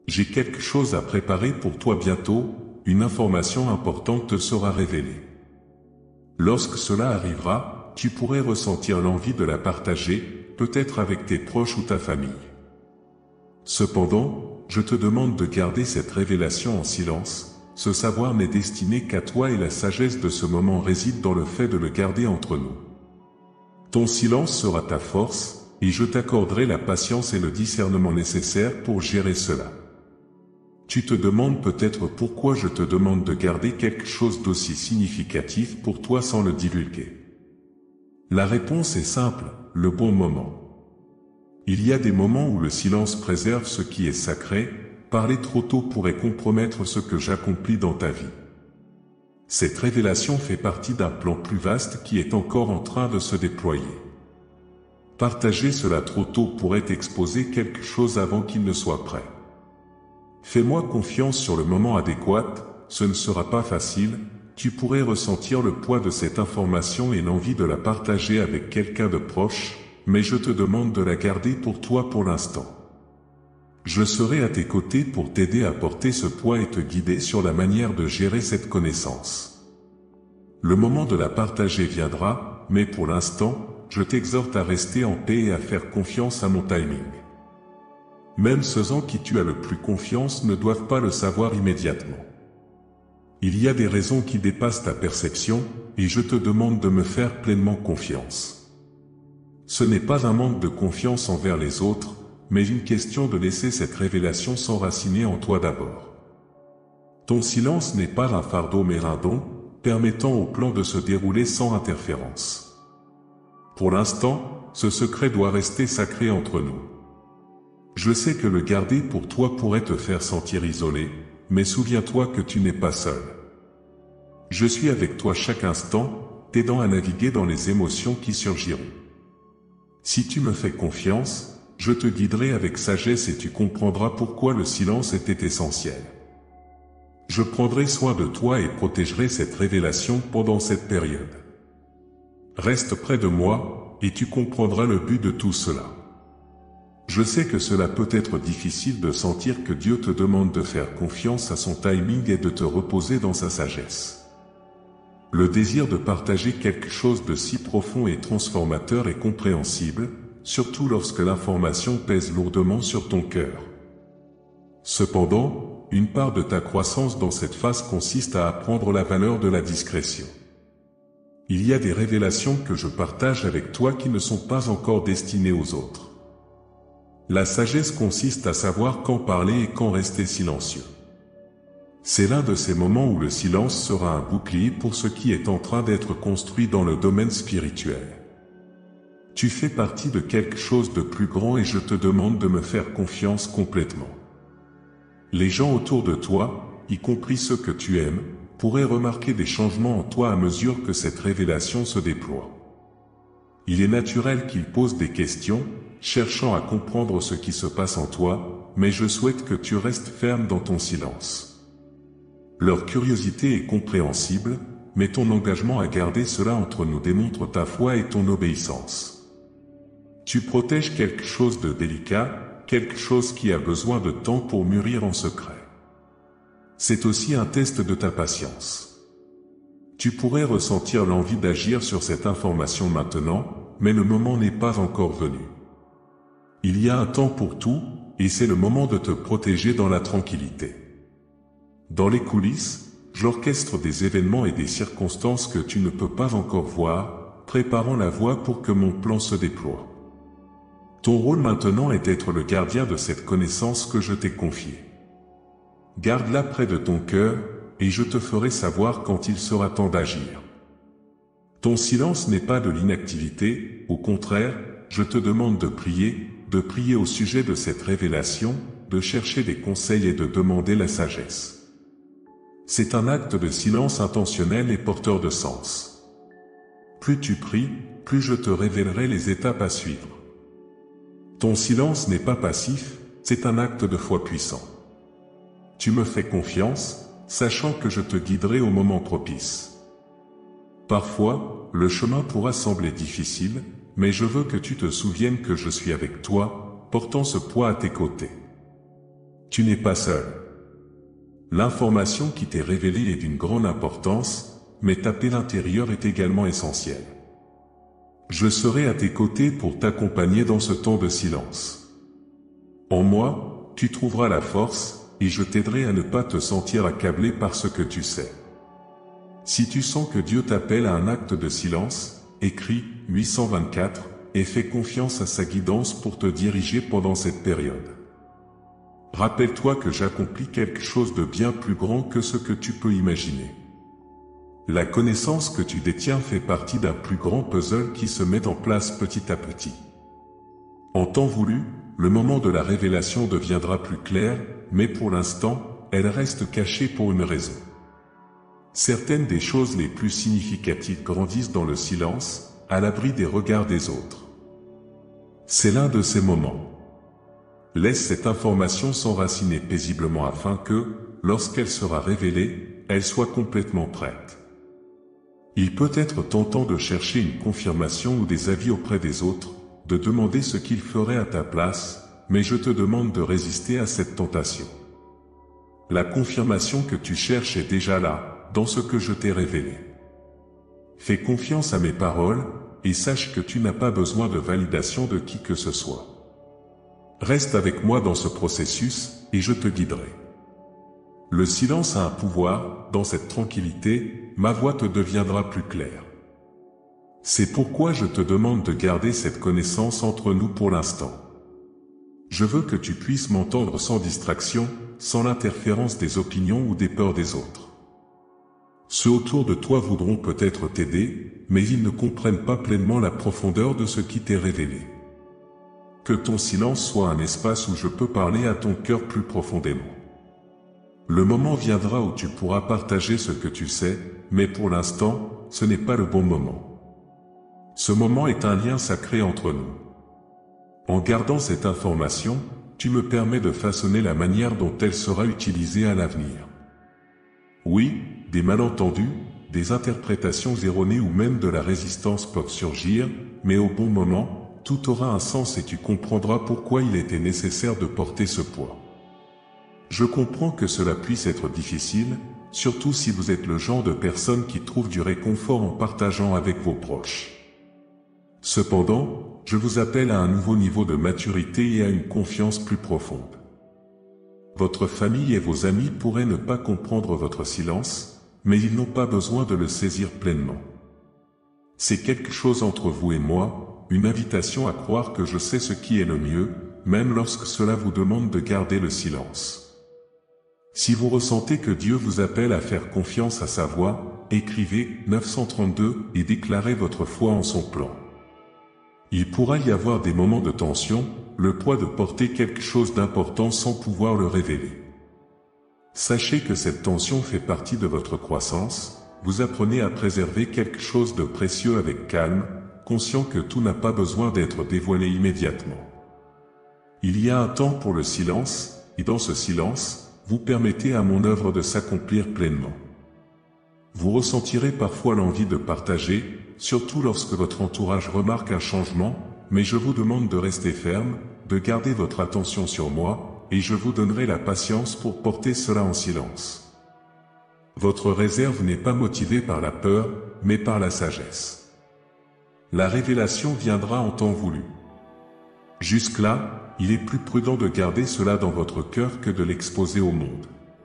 J'ai quelque chose à préparer pour toi bientôt, une information importante te sera révélée. Lorsque cela arrivera, tu pourrais ressentir l'envie de la partager, peut-être avec tes proches ou ta famille. Cependant, je te demande de garder cette révélation en silence. Ce savoir n'est destiné qu'à toi et la sagesse de ce moment réside dans le fait de le garder entre nous. Ton silence sera ta force, et je t'accorderai la patience et le discernement nécessaires pour gérer cela. Tu te demandes peut-être pourquoi je te demande de garder quelque chose d'aussi significatif pour toi sans le divulguer. La réponse est simple, le bon moment. Il y a des moments où le silence préserve ce qui est sacré, parler trop tôt pourrait compromettre ce que j'accomplis dans ta vie. Cette révélation fait partie d'un plan plus vaste qui est encore en train de se déployer. Partager cela trop tôt pourrait exposer quelque chose avant qu'il ne soit prêt. Fais-moi confiance sur le moment adéquat, ce ne sera pas facile, tu pourrais ressentir le poids de cette information et l'envie de la partager avec quelqu'un de proche, mais je te demande de la garder pour toi pour l'instant. Je serai à tes côtés pour t'aider à porter ce poids et te guider sur la manière de gérer cette connaissance. Le moment de la partager viendra, mais pour l'instant, je t'exhorte à rester en paix et à faire confiance à mon timing. Même ceux en qui tu as le plus confiance ne doivent pas le savoir immédiatement. Il y a des raisons qui dépassent ta perception, et je te demande de me faire pleinement confiance. Ce n'est pas un manque de confiance envers les autres, mais une question de laisser cette révélation s'enraciner en toi d'abord. Ton silence n'est pas un fardeau mais un don, permettant au plan de se dérouler sans interférence. Pour l'instant, ce secret doit rester sacré entre nous. Je sais que le garder pour toi pourrait te faire sentir isolé, mais souviens-toi que tu n'es pas seul. Je suis avec toi chaque instant, t'aidant à naviguer dans les émotions qui surgiront. Si tu me fais confiance, je te guiderai avec sagesse et tu comprendras pourquoi le silence était essentiel. Je prendrai soin de toi et protégerai cette révélation pendant cette période. Reste près de moi, et tu comprendras le but de tout cela. Je sais que cela peut être difficile de sentir que Dieu te demande de faire confiance à son timing et de te reposer dans sa sagesse. Le désir de partager quelque chose de si profond et transformateur est compréhensible, surtout lorsque l'information pèse lourdement sur ton cœur. Cependant, une part de ta croissance dans cette phase consiste à apprendre la valeur de la discrétion. Il y a des révélations que je partage avec toi qui ne sont pas encore destinées aux autres. La sagesse consiste à savoir quand parler et quand rester silencieux. C'est l'un de ces moments où le silence sera un bouclier pour ce qui est en train d'être construit dans le domaine spirituel. Tu fais partie de quelque chose de plus grand et je te demande de me faire confiance complètement. Les gens autour de toi, y compris ceux que tu aimes, pourraient remarquer des changements en toi à mesure que cette révélation se déploie. Il est naturel qu'ils posent des questions, cherchant à comprendre ce qui se passe en toi, mais je souhaite que tu restes ferme dans ton silence. Leur curiosité est compréhensible, mais ton engagement à garder cela entre nous démontre ta foi et ton obéissance. Tu protèges quelque chose de délicat, quelque chose qui a besoin de temps pour mûrir en secret. C'est aussi un test de ta patience. Tu pourrais ressentir l'envie d'agir sur cette information maintenant, mais le moment n'est pas encore venu. Il y a un temps pour tout, et c'est le moment de te protéger dans la tranquillité. Dans les coulisses, j'orchestre des événements et des circonstances que tu ne peux pas encore voir, préparant la voie pour que mon plan se déploie. Ton rôle maintenant est d'être le gardien de cette connaissance que je t'ai confiée. Garde-la près de ton cœur, et je te ferai savoir quand il sera temps d'agir. Ton silence n'est pas de l'inactivité, au contraire, je te demande de prier au sujet de cette révélation, de chercher des conseils et de demander la sagesse. C'est un acte de silence intentionnel et porteur de sens. Plus tu pries, plus je te révélerai les étapes à suivre. Ton silence n'est pas passif, c'est un acte de foi puissant. Tu me fais confiance, sachant que je te guiderai au moment propice. Parfois, le chemin pourra sembler difficile, mais je veux que tu te souviennes que je suis avec toi, portant ce poids à tes côtés. Tu n'es pas seul. L'information qui t'est révélée est d'une grande importance, mais ta paix intérieure est également essentielle. Je serai à tes côtés pour t'accompagner dans ce temps de silence. En moi, tu trouveras la force, et je t'aiderai à ne pas te sentir accablé par ce que tu sais. Si tu sens que Dieu t'appelle à un acte de silence, écris 824 et fais confiance à sa guidance pour te diriger pendant cette période. Rappelle-toi que j'accomplis quelque chose de bien plus grand que ce que tu peux imaginer. La connaissance que tu détiens fait partie d'un plus grand puzzle qui se met en place petit à petit. En temps voulu, le moment de la révélation deviendra plus clair, mais pour l'instant, elle reste cachée pour une raison. Certaines des choses les plus significatives grandissent dans le silence, à l'abri des regards des autres. C'est l'un de ces moments. Laisse cette information s'enraciner paisiblement afin que, lorsqu'elle sera révélée, elle soit complètement prête. Il peut être tentant de chercher une confirmation ou des avis auprès des autres, de demander ce qu'ils feraient à ta place, mais je te demande de résister à cette tentation. La confirmation que tu cherches est déjà là, dans ce que je t'ai révélé. Fais confiance à mes paroles, et sache que tu n'as pas besoin de validation de qui que ce soit. Reste avec moi dans ce processus, et je te guiderai. Le silence a un pouvoir, dans cette tranquillité, ma voix te deviendra plus claire. C'est pourquoi je te demande de garder cette connaissance entre nous pour l'instant. Je veux que tu puisses m'entendre sans distraction, sans l'interférence des opinions ou des peurs des autres. Ceux autour de toi voudront peut-être t'aider, mais ils ne comprennent pas pleinement la profondeur de ce qui t'est révélé. Que ton silence soit un espace où je peux parler à ton cœur plus profondément. Le moment viendra où tu pourras partager ce que tu sais, mais pour l'instant, ce n'est pas le bon moment. Ce moment est un lien sacré entre nous. En gardant cette information, tu me permets de façonner la manière dont elle sera utilisée à l'avenir. Oui, des malentendus, des interprétations erronées ou même de la résistance peuvent surgir, mais au bon moment, tout aura un sens et tu comprendras pourquoi il était nécessaire de porter ce poids. Je comprends que cela puisse être difficile, surtout si vous êtes le genre de personne qui trouve du réconfort en partageant avec vos proches. Cependant, je vous appelle à un nouveau niveau de maturité et à une confiance plus profonde. Votre famille et vos amis pourraient ne pas comprendre votre silence, mais ils n'ont pas besoin de le saisir pleinement. C'est quelque chose entre vous et moi, une invitation à croire que je sais ce qui est le mieux, même lorsque cela vous demande de garder le silence. Si vous ressentez que Dieu vous appelle à faire confiance à sa voix, écrivez 932 et déclarez votre foi en son plan. Il pourra y avoir des moments de tension, le poids de porter quelque chose d'important sans pouvoir le révéler. Sachez que cette tension fait partie de votre croissance, vous apprenez à préserver quelque chose de précieux avec calme, conscient que tout n'a pas besoin d'être dévoilé immédiatement. Il y a un temps pour le silence, et dans ce silence, vous permettez à mon œuvre de s'accomplir pleinement. Vous ressentirez parfois l'envie de partager, surtout lorsque votre entourage remarque un changement, mais je vous demande de rester ferme, de garder votre attention sur moi, et je vous donnerai la patience pour porter cela en silence. Votre réserve n'est pas motivée par la peur, mais par la sagesse. La révélation viendra en temps voulu. Jusque-là, il est plus prudent de garder cela dans votre cœur que de l'exposer au monde.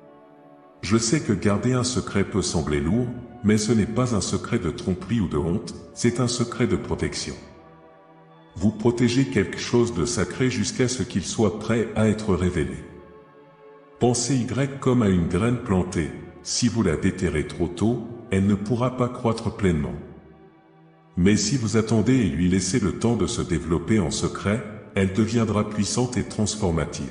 Je sais que garder un secret peut sembler lourd, mais ce n'est pas un secret de tromperie ou de honte, c'est un secret de protection. Vous protégez quelque chose de sacré jusqu'à ce qu'il soit prêt à être révélé. Pensez Y comme à une graine plantée, si vous la déterrez trop tôt, elle ne pourra pas croître pleinement. Mais si vous attendez et lui laissez le temps de se développer en secret, elle deviendra puissante et transformative.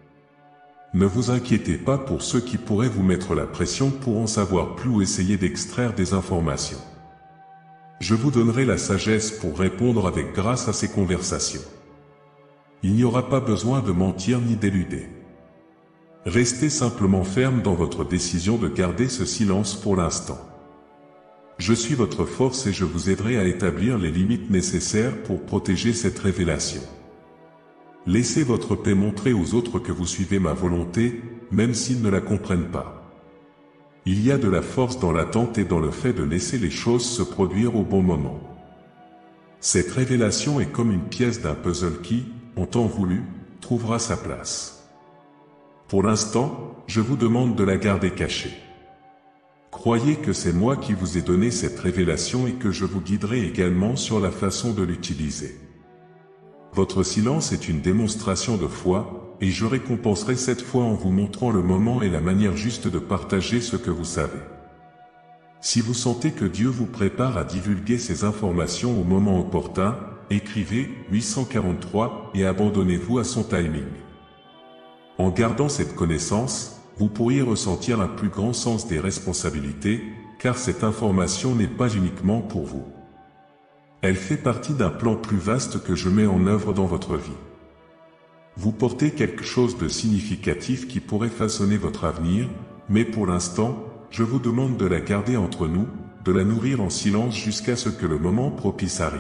Ne vous inquiétez pas pour ceux qui pourraient vous mettre la pression pour en savoir plus ou essayer d'extraire des informations. Je vous donnerai la sagesse pour répondre avec grâce à ces conversations. Il n'y aura pas besoin de mentir ni d'éluder. Restez simplement ferme dans votre décision de garder ce silence pour l'instant. Je suis votre force et je vous aiderai à établir les limites nécessaires pour protéger cette révélation. Laissez votre paix montrer aux autres que vous suivez ma volonté, même s'ils ne la comprennent pas. Il y a de la force dans l'attente et dans le fait de laisser les choses se produire au bon moment. Cette révélation est comme une pièce d'un puzzle qui, en temps voulu, trouvera sa place. Pour l'instant, je vous demande de la garder cachée. Croyez que c'est moi qui vous ai donné cette révélation et que je vous guiderai également sur la façon de l'utiliser. Votre silence est une démonstration de foi, et je récompenserai cette foi en vous montrant le moment et la manière juste de partager ce que vous savez. Si vous sentez que Dieu vous prépare à divulguer ces informations au moment opportun, écrivez 843 et abandonnez-vous à son timing. En gardant cette connaissance, vous pourriez ressentir un plus grand sens des responsabilités, car cette information n'est pas uniquement pour vous. Elle fait partie d'un plan plus vaste que je mets en œuvre dans votre vie. Vous portez quelque chose de significatif qui pourrait façonner votre avenir, mais pour l'instant, je vous demande de la garder entre nous, de la nourrir en silence jusqu'à ce que le moment propice arrive.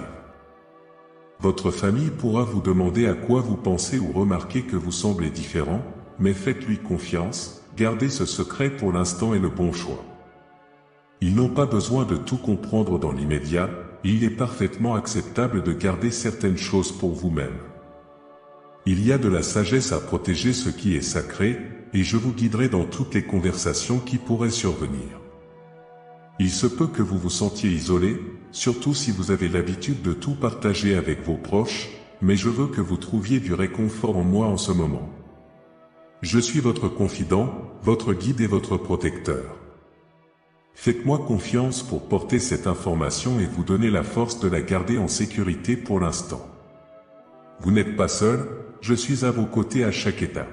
Votre famille pourra vous demander à quoi vous pensez ou remarquer que vous semblez différent, mais faites-lui confiance, gardez ce secret pour l'instant est le bon choix. Ils n'ont pas besoin de tout comprendre dans l'immédiat, il est parfaitement acceptable de garder certaines choses pour vous-même. Il y a de la sagesse à protéger ce qui est sacré, et je vous guiderai dans toutes les conversations qui pourraient survenir. Il se peut que vous vous sentiez isolé, surtout si vous avez l'habitude de tout partager avec vos proches, mais je veux que vous trouviez du réconfort en moi en ce moment. Je suis votre confident, votre guide et votre protecteur. Faites-moi confiance pour porter cette information et vous donner la force de la garder en sécurité pour l'instant. Vous n'êtes pas seul, je suis à vos côtés à chaque étape.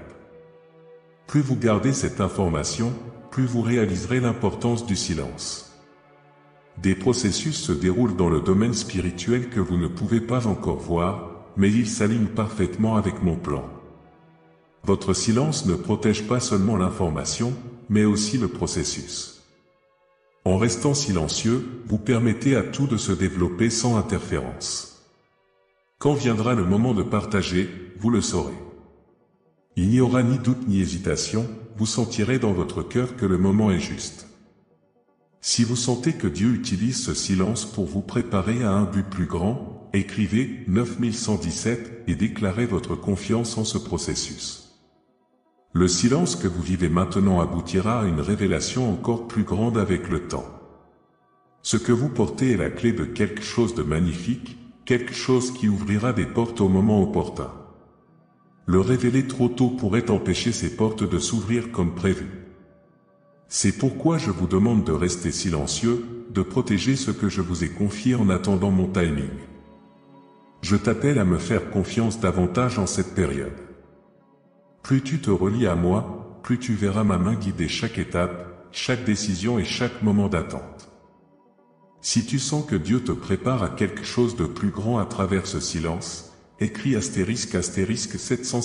Plus vous gardez cette information, plus vous réaliserez l'importance du silence. Des processus se déroulent dans le domaine spirituel que vous ne pouvez pas encore voir, mais ils s'alignent parfaitement avec mon plan. Votre silence ne protège pas seulement l'information, mais aussi le processus. En restant silencieux, vous permettez à tout de se développer sans interférence. Quand viendra le moment de partager, vous le saurez. Il n'y aura ni doute ni hésitation, vous sentirez dans votre cœur que le moment est juste. Si vous sentez que Dieu utilise ce silence pour vous préparer à un but plus grand, écrivez 9117 et déclarez votre confiance en ce processus. Le silence que vous vivez maintenant aboutira à une révélation encore plus grande avec le temps. Ce que vous portez est la clé de quelque chose de magnifique, quelque chose qui ouvrira des portes au moment opportun. Le révéler trop tôt pourrait empêcher ces portes de s'ouvrir comme prévu. C'est pourquoi je vous demande de rester silencieux, de protéger ce que je vous ai confié en attendant mon timing. Je t'appelle à me faire confiance davantage en cette période. Plus tu te relis à moi, plus tu verras ma main guider chaque étape, chaque décision et chaque moment d'attente. Si tu sens que Dieu te prépare à quelque chose de plus grand à travers ce silence, écris ***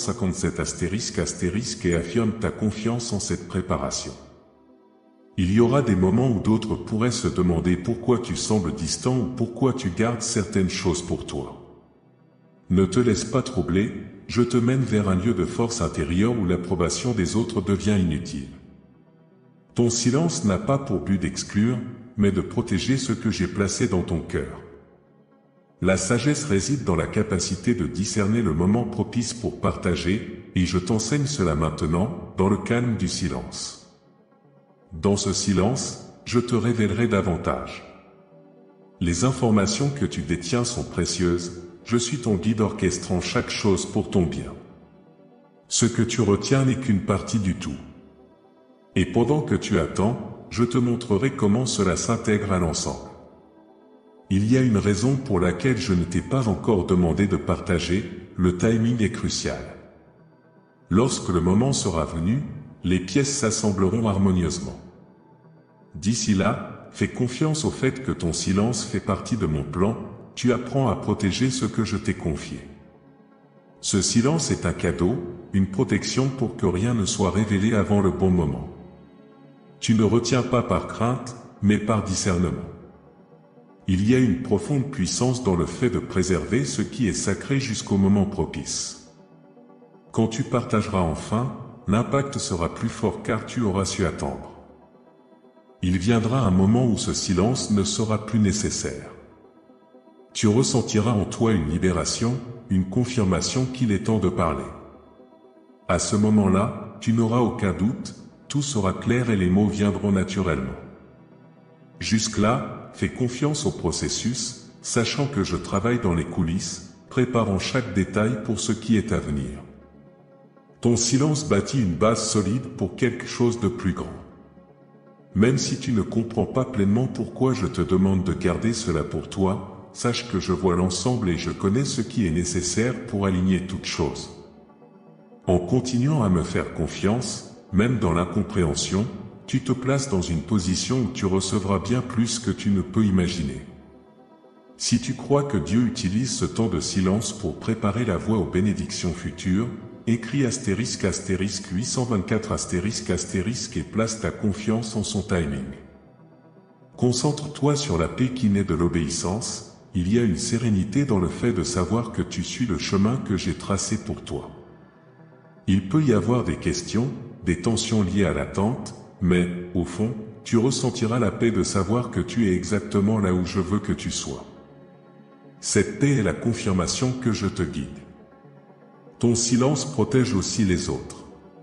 757 * et affirme ta confiance en cette préparation. Il y aura des moments où d'autres pourraient se demander pourquoi tu sembles distant ou pourquoi tu gardes certaines choses pour toi. Ne te laisse pas troubler, je te mène vers un lieu de force intérieure où l'approbation des autres devient inutile. Ton silence n'a pas pour but d'exclure, mais de protéger ce que j'ai placé dans ton cœur. La sagesse réside dans la capacité de discerner le moment propice pour partager, et je t'enseigne cela maintenant, dans le calme du silence. Dans ce silence, je te révélerai davantage. Les informations que tu détiens sont précieuses, je suis ton guide orchestrant chaque chose pour ton bien. Ce que tu retiens n'est qu'une partie du tout. Et pendant que tu attends, je te montrerai comment cela s'intègre à l'ensemble. Il y a une raison pour laquelle je ne t'ai pas encore demandé de partager, le timing est crucial. Lorsque le moment sera venu, les pièces s'assembleront harmonieusement. D'ici là, fais confiance au fait que ton silence fait partie de mon plan, tu apprends à protéger ce que je t'ai confié. Ce silence est un cadeau, une protection pour que rien ne soit révélé avant le bon moment. Tu ne retiens pas par crainte, mais par discernement. Il y a une profonde puissance dans le fait de préserver ce qui est sacré jusqu'au moment propice. Quand tu partageras enfin, l'impact sera plus fort car tu auras su attendre. Il viendra un moment où ce silence ne sera plus nécessaire. Tu ressentiras en toi une libération, une confirmation qu'il est temps de parler. À ce moment-là, tu n'auras aucun doute, tout sera clair et les mots viendront naturellement. Jusque-là, fais confiance au processus, sachant que je travaille dans les coulisses, préparant chaque détail pour ce qui est à venir. Ton silence bâtit une base solide pour quelque chose de plus grand. Même si tu ne comprends pas pleinement pourquoi je te demande de garder cela pour toi, sache que je vois l'ensemble et je connais ce qui est nécessaire pour aligner toutes choses. En continuant à me faire confiance, même dans l'incompréhension, tu te places dans une position où tu recevras bien plus que tu ne peux imaginer. Si tu crois que Dieu utilise ce temps de silence pour préparer la voie aux bénédictions futures, écris *** 824 * et place ta confiance en son timing. Concentre-toi sur la paix qui naît de l'obéissance, il y a une sérénité dans le fait de savoir que tu suis le chemin que j'ai tracé pour toi. Il peut y avoir des questions, des tensions liées à l'attente, mais, au fond, tu ressentiras la paix de savoir que tu es exactement là où je veux que tu sois. Cette paix est la confirmation que je te guide. Ton silence protège aussi les autres.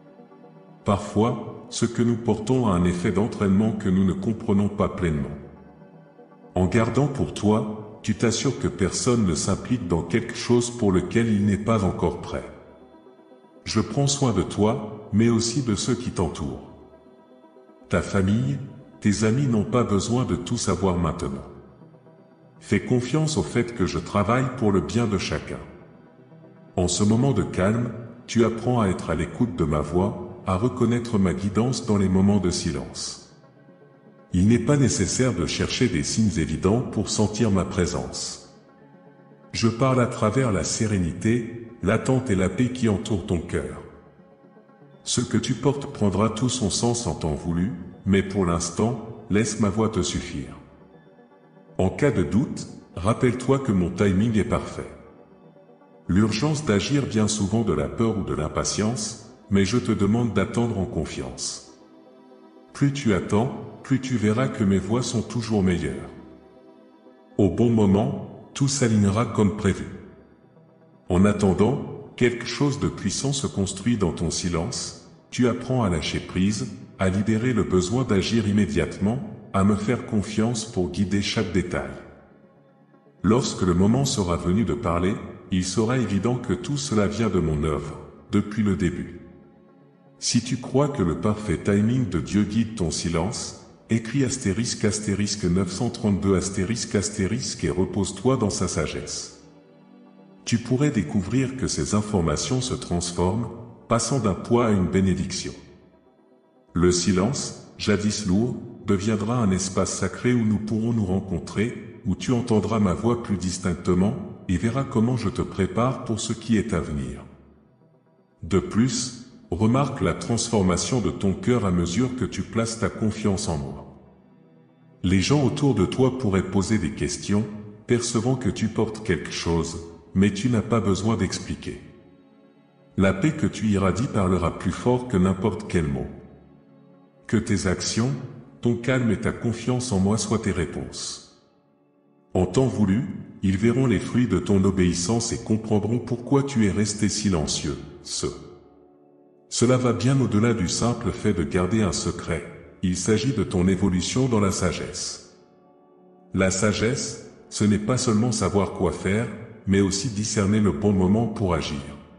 Parfois, ce que nous portons a un effet d'entraînement que nous ne comprenons pas pleinement. En gardant pour toi, tu t'assures que personne ne s'implique dans quelque chose pour lequel il n'est pas encore prêt. Je prends soin de toi, mais aussi de ceux qui t'entourent. Ta famille, tes amis n'ont pas besoin de tout savoir maintenant. Fais confiance au fait que je travaille pour le bien de chacun. En ce moment de calme, tu apprends à être à l'écoute de ma voix, à reconnaître ma guidance dans les moments de silence. Il n'est pas nécessaire de chercher des signes évidents pour sentir ma présence. Je parle à travers la sérénité, l'attente et la paix qui entourent ton cœur. Ce que tu portes prendra tout son sens en temps voulu, mais pour l'instant, laisse ma voix te suffire. En cas de doute, rappelle-toi que mon timing est parfait. L'urgence d'agir vient souvent de la peur ou de l'impatience, mais je te demande d'attendre en confiance. Plus tu attends, plus tu verras que mes voies sont toujours meilleures. Au bon moment, tout s'alignera comme prévu. En attendant, quelque chose de puissant se construit dans ton silence, tu apprends à lâcher prise, à libérer le besoin d'agir immédiatement, à me faire confiance pour guider chaque détail. Lorsque le moment sera venu de parler, il sera évident que tout cela vient de mon œuvre, depuis le début. Si tu crois que le parfait timing de Dieu guide ton silence, écris * 932 * et repose-toi dans sa sagesse. Tu pourrais découvrir que ces informations se transforment, passant d'un poids à une bénédiction. Le silence, jadis lourd, deviendra un espace sacré où nous pourrons nous rencontrer, où tu entendras ma voix plus distinctement, et verras comment je te prépare pour ce qui est à venir. De plus, remarque la transformation de ton cœur à mesure que tu places ta confiance en moi. Les gens autour de toi pourraient poser des questions, percevant que tu portes quelque chose, mais tu n'as pas besoin d'expliquer. La paix que tu irradies parlera plus fort que n'importe quel mot. Que tes actions, ton calme et ta confiance en moi soient tes réponses. En temps voulu, ils verront les fruits de ton obéissance et comprendront pourquoi tu es resté silencieux. Cela va bien au-delà du simple fait de garder un secret, il s'agit de ton évolution dans la sagesse. La sagesse, ce n'est pas seulement savoir quoi faire, mais aussi discerner le bon moment pour agir.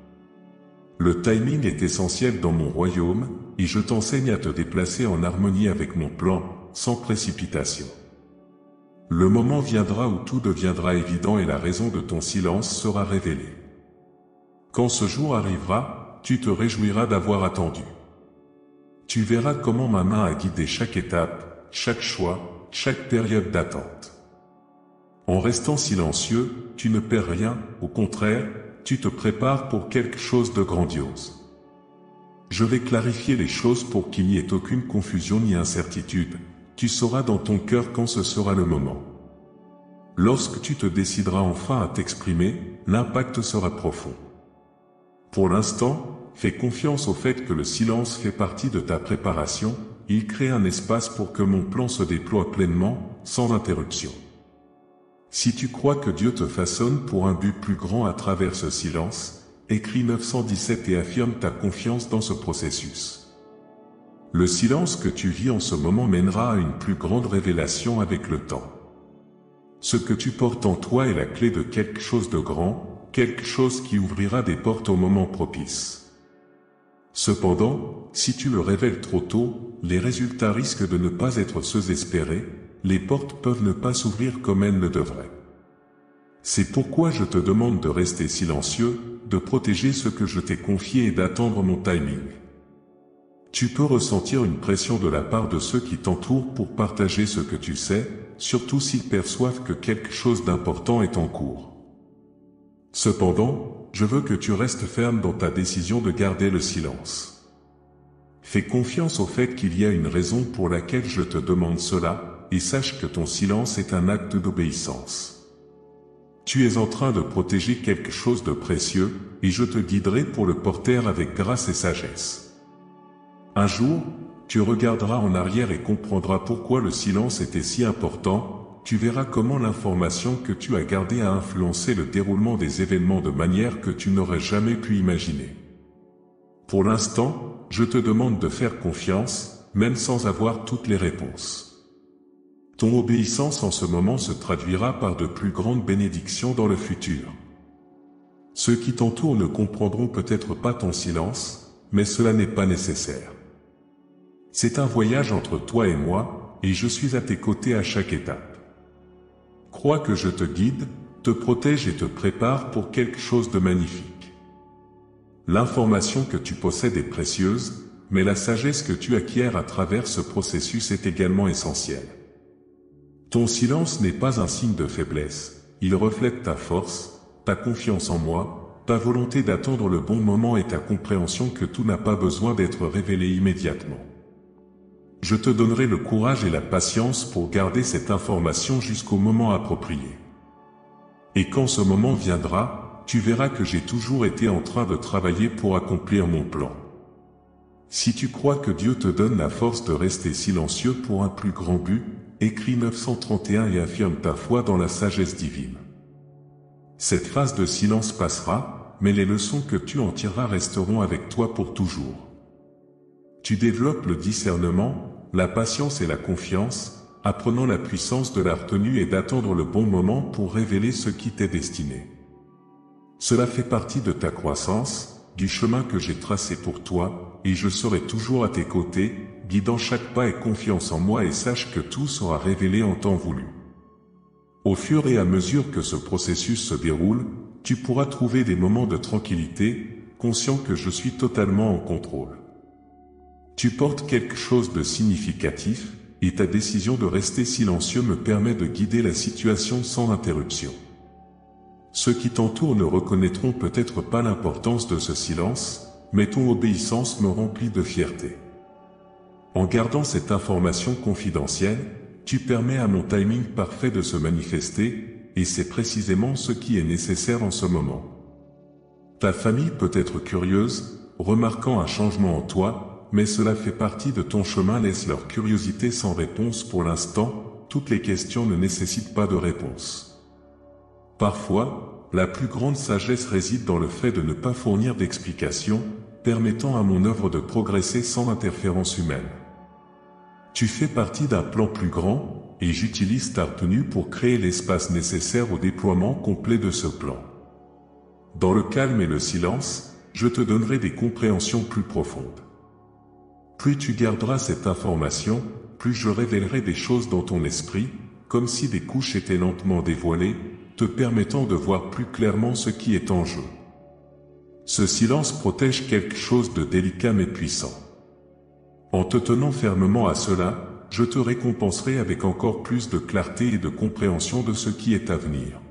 Le timing est essentiel dans mon royaume, et je t'enseigne à te déplacer en harmonie avec mon plan, sans précipitation. Le moment viendra où tout deviendra évident et la raison de ton silence sera révélée. Quand ce jour arrivera, tu te réjouiras d'avoir attendu. Tu verras comment ma main a guidé chaque étape, chaque choix, chaque période d'attente. En restant silencieux, tu ne perds rien, au contraire, tu te prépares pour quelque chose de grandiose. Je vais clarifier les choses pour qu'il n'y ait aucune confusion ni incertitude. Tu sauras dans ton cœur quand ce sera le moment. Lorsque tu te décideras enfin à t'exprimer, l'impact sera profond. Pour l'instant, fais confiance au fait que le silence fait partie de ta préparation, il crée un espace pour que mon plan se déploie pleinement, sans interruption. Si tu crois que Dieu te façonne pour un but plus grand à travers ce silence, écris 917 et affirme ta confiance dans ce processus. Le silence que tu vis en ce moment mènera à une plus grande révélation avec le temps. Ce que tu portes en toi est la clé de quelque chose de grand, quelque chose qui ouvrira des portes au moment propice. Cependant, si tu le révèles trop tôt, les résultats risquent de ne pas être ceux espérés, les portes peuvent ne pas s'ouvrir comme elles le devraient. C'est pourquoi je te demande de rester silencieux, de protéger ce que je t'ai confié et d'attendre mon timing. Tu peux ressentir une pression de la part de ceux qui t'entourent pour partager ce que tu sais, surtout s'ils perçoivent que quelque chose d'important est en cours. Cependant, je veux que tu restes ferme dans ta décision de garder le silence. Fais confiance au fait qu'il y a une raison pour laquelle je te demande cela, et sache que ton silence est un acte d'obéissance. Tu es en train de protéger quelque chose de précieux, et je te guiderai pour le porter avec grâce et sagesse. Un jour, tu regarderas en arrière et comprendras pourquoi le silence était si important, tu verras comment l'information que tu as gardée a influencé le déroulement des événements de manière que tu n'aurais jamais pu imaginer. Pour l'instant, je te demande de faire confiance, même sans avoir toutes les réponses. Ton obéissance en ce moment se traduira par de plus grandes bénédictions dans le futur. Ceux qui t'entourent ne comprendront peut-être pas ton silence, mais cela n'est pas nécessaire. C'est un voyage entre toi et moi, et je suis à tes côtés à chaque étape. Crois que je te guide, te protège et te prépare pour quelque chose de magnifique. L'information que tu possèdes est précieuse, mais la sagesse que tu acquiers à travers ce processus est également essentielle. Ton silence n'est pas un signe de faiblesse, il reflète ta force, ta confiance en moi, ta volonté d'attendre le bon moment et ta compréhension que tout n'a pas besoin d'être révélé immédiatement. Je te donnerai le courage et la patience pour garder cette information jusqu'au moment approprié. Et quand ce moment viendra, tu verras que j'ai toujours été en train de travailler pour accomplir mon plan. Si tu crois que Dieu te donne la force de rester silencieux pour un plus grand but, écris 931 et affirme ta foi dans la sagesse divine. Cette phase de silence passera, mais les leçons que tu en tireras resteront avec toi pour toujours. Tu développes le discernement, la patience et la confiance, apprenant la puissance de la retenue et d'attendre le bon moment pour révéler ce qui t'est destiné. Cela fait partie de ta croissance, du chemin que j'ai tracé pour toi, et je serai toujours à tes côtés, guidant chaque pas et confiance en moi et sache que tout sera révélé en temps voulu. Au fur et à mesure que ce processus se déroule, tu pourras trouver des moments de tranquillité, conscient que je suis totalement en contrôle. Tu portes quelque chose de significatif, et ta décision de rester silencieux me permet de guider la situation sans interruption. Ceux qui t'entourent ne reconnaîtront peut-être pas l'importance de ce silence, mais ton obéissance me remplit de fierté. En gardant cette information confidentielle, tu permets à mon timing parfait de se manifester, et c'est précisément ce qui est nécessaire en ce moment. Ta famille peut être curieuse, remarquant un changement en toi, mais cela fait partie de ton chemin. Laisse leur curiosité sans réponse pour l'instant, toutes les questions ne nécessitent pas de réponse. Parfois, la plus grande sagesse réside dans le fait de ne pas fournir d'explications, permettant à mon œuvre de progresser sans interférence humaine. Tu fais partie d'un plan plus grand, et j'utilise ta retenue pour créer l'espace nécessaire au déploiement complet de ce plan. Dans le calme et le silence, je te donnerai des compréhensions plus profondes. Plus tu garderas cette information, plus je révélerai des choses dans ton esprit, comme si des couches étaient lentement dévoilées, te permettant de voir plus clairement ce qui est en jeu. Ce silence protège quelque chose de délicat mais puissant. En te tenant fermement à cela, je te récompenserai avec encore plus de clarté et de compréhension de ce qui est à venir.